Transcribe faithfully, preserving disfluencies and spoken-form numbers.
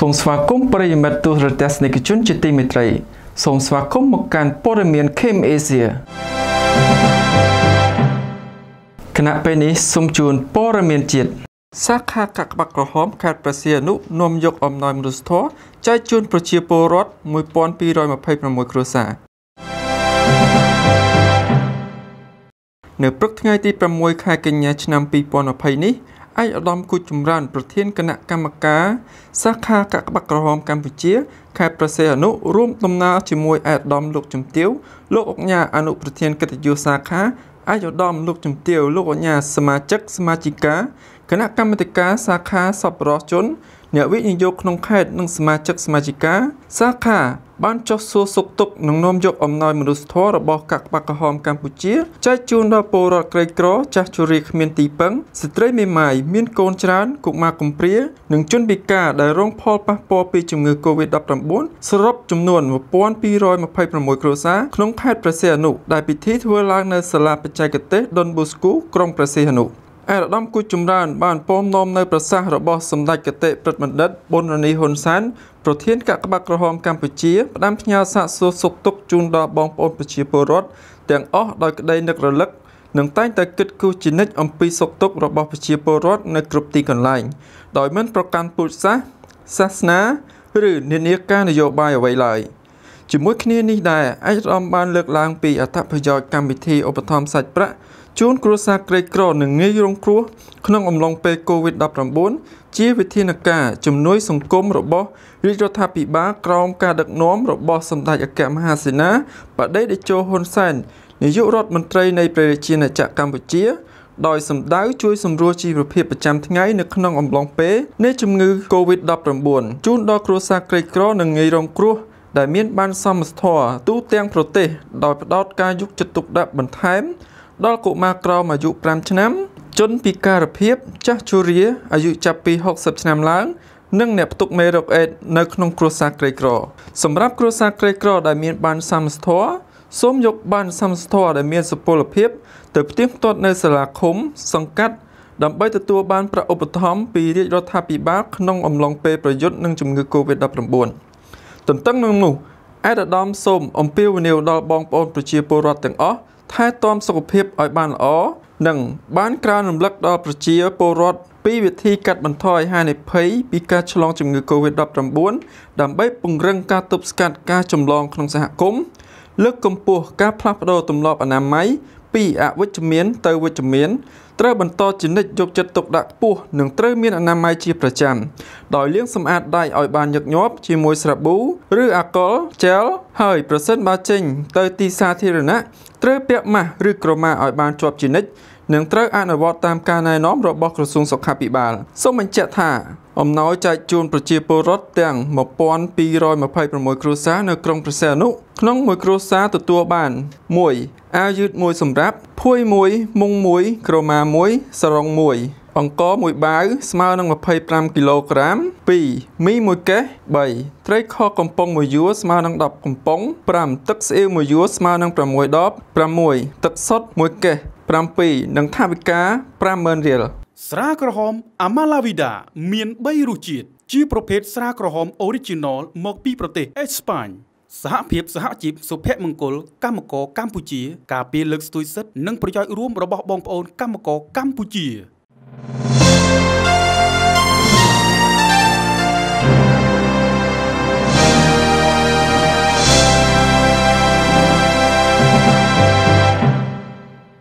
សូមស្វាគមន៍ប្រិយមិត្តទស្សនិកទស្សនិកជនជាទីមេត្រីសូមស្វាគមន៍មកកាន់ព័ត៌មាន ខេម អេស៊ី គណៈពេលនេះសូមជូនព័ត៌មានជាតិសាខាកាកបាក់ក្រហមខេត្តព្រះសីហនុនាំយកអំណោយមនុស្សធម៌ចែកជូនប្រជាពលរដ្ឋ មួយពាន់ពីររយម្ភៃប្រាំមួយ គ្រួសារនៅព្រឹកថ្ងៃទីប្រាំមួយខែកញ្ញាឆ្នាំពីរពាន់ម្ភៃនេះឯកឧត្តមគូចចម្រើនប្រធានគណៈកម្មការសាខាកាកបាក់ក្រហមកម្ពុជាខេត្តព្រះសីហនុរួមដំណើរជាមួយឯកឧត្តមលោកជំទាវលោកអុកញ៉ាអនុប្រធានកិត្តិយសសាខាឯកឧត្តមលោកជំទាវលោកអុកញ៉ាសមាជិកសមាជិកាគណៈកម្មាធិការសាខាសប្បុរសជនអ្នកវិនិយោគក្នុងខេត្តនិងសមាជិកសមាជិកាសាខាបានចុះសួរសុខទុក្ខនិងនាំយកអំណោយមនុស្សធម៌របស់កាកបាក់ក្រហមកម្ពុជាចែកជូនដល់ពលរដ្ឋក្រីក្រចាស់ជរាគ្មានទីពឹងស្ត្រីមេម៉ាយមានកូនច្រើនកុមារកំព្រានិងជនពិការដែលរងផលប៉ះពាល់ពីជំងឺ កូវីដ ដប់ប្រាំបួន សរុបចំនួន មួយពាន់ពីររយម្ភៃប្រាំមួយ គ្រួសារក្នុងខេត្តព្រះសីហនុដែលពិធីធ្វើឡើងនៅសាលាបច្ចេកទេសដុនបូស្គូក្រុងព្រះសីហនុឯកឧត្តមគូចចម្រើនបានពំនាំនៅប្រសាសន៍របស់សម្ដេចគតិព្រឹទ្ធបណ្ឌិតប៊ុនរនីហ៊ុនសែនប្រធានកាកបាក់ក្រហមកម្ពុជាផ្ដាំផ្ញើសាកសួរសុខទុក្ខជូនដល់បងប្អូនប្រជាពលរដ្ឋទាំងអស់ដោយក្តីនឹករលឹកនិងតែងតែគិតគូរជានិច្ចអំពីសុខទុក្ខរបស់ប្រជាពលរដ្ឋនៅគ្រប់ទីកន្លែងដោយមិនប្រកាន់ពូជសាសន៍សាសនាឬនានាការនយោបាយអ្វីឡើយជាមួយគ្នានេះដែរឯកឧត្តមបានលើកឡើងពីអត្ថប្រយោជន៍កម្មវិធីឧបត្ថម្ភសាច់ប្រាក់ជូនគ្រួសារក្រីក្រនិងងាយរងគ្រោះក្នុងអំឡុងពេល កូវីដ ដប់ប្រាំបួន ជាវិធានការជំនួយសង្គមរបស់រាជរដ្ឋាភិបាលក្រោមការដឹកនាំរបស់សម្ដេចអគ្គមហាសេនាបតីតេជោហ៊ុនសែននាយករដ្ឋមន្ត្រីនៃព្រះរាជាណាចក្រកម្ពុជាដោយសម្ដៅជួយសម្រួលជីវភាពប្រចាំថ្ងៃនៅក្នុងអំឡុងពេលនៃជំងឺ កូវីដ ដប់ប្រាំបួន ជូនដល់គ្រួសារក្រីក្រនិងងាយរងគ្រោះដែលមានបានសមត្ថភាពទូទាំងប្រទេសដោយផ្ដោតការយកចិត្តទុកដាក់បន្ថែមដល់កុមារក្រោមអាយុប្រាំឆ្នាំជនពិការភាពចាស់ជរាអាយុចាប់ពីហុកសិបឆ្នាំឡើងនិងអ្នកផ្ទុកមេរោគអេដស៍នៅក្នុងគ្រួសារក្រីក្រសម្រាប់គ្រួសារក្រីក្រដែលមានបានសមត្ថភាពសូមយកបានសមត្ថភាពដែលមានសុពលភាពទៅផ្ទៀងផ្ទាត់នៅសាលាឃុំសង្កាត់ដើម្បីទទួលបានប្រាក់ឧបត្ថម្ភពីរាជរដ្ឋាភិបាលក្នុងអំឡុងពេលប្រយុទ្ធនឹងជំងឺ កូវីដ ដប់ប្រាំបួន ទន្ទឹមនឹងនោះឯកឧត្តមសូមអំពាវនាវដល់បងប្អូនប្រជាពលរដ្ឋទាំងអស់ថែទាំសុខភាពឲ្យបានល្អនិងបានក្រើនរំលឹកដល់ប្រជាពលរដ្ឋពីវិធីកាត់បន្ថយហានិភ័យពីការឆ្លងជំងឺ កូវីដ ដប់ប្រាំបួន ដើម្បីពង្រឹងការទប់ស្កាត់ការចម្លងក្នុងសហគមន៍លើកកម្ពស់ការផ្លាស់ប្ដូរទម្លាប់អនាម័យពីអវិជ្ជមានទៅវិជ្ជមានត្រូវបន្តជានិច្ចយកចិត្តទុកដាក់ខ្ពស់និងត្រូវមានអនាម័យជាប្រចាំដោយលាងសម្អាតដៃឲ្យបានញឹកញាប់ជាមួយស្រាប៊ូឬអាល់កុលជែលហើយប្រសិនបើចេញទៅទីសាធារណៈត្រូវពាក់ម៉ាស់ឬក្រមាឲ្យបានជាប់ជានិច្ចនិងត្រូវអនុវត្តតាមការណែនាំរបស់ក្រសួងសុខាភិបាលសូមបញ្ជាក់ថាអំណោយចែកជូនប្រជាពលរដ្ឋទាំង មួយពាន់ពីររយម្ភៃប្រាំមួយ គ្រួសារនៅក្រុងព្រះសីហនុក្នុងមួយគ្រួសារទទួលបាន មួយ អាវយឺតមួយសម្រាប់ភួយមួយមុងមួយក្រមាមួយសរងមួយអង្ករមួយបាវស្មើនឹង ម្ភៃប្រាំគីឡូក្រាម ពីរ មីមួយកេស បី ត្រីខកំប៉ុងមួយយួរស្មើនឹង ដប់កំប៉ុង ប្រាំ ទឹកស្អ៊ីវមួយយួរស្មើនឹង ប្រាំមួយដប ប្រាំមួយ ទឹកសុទ្ធមួយកេស ប្រាំពីរ និងថវិកា ប្រាំម៉ឺនរៀលស្រាក្រហមអាម៉ាឡាវីដាមានបីរសជាតិជាប្រភេទស្រាក្រហម Original មកពីប្រទេសអេស្ប៉ាញសហភាពសហជីពសុភមង្គលកម្មករកម្ពុជាការពារលើកស្ទួយសិទ្ធិនិងប្រយោជន៍រួមរបស់បងប្អូនកម្មករកម្ពុជា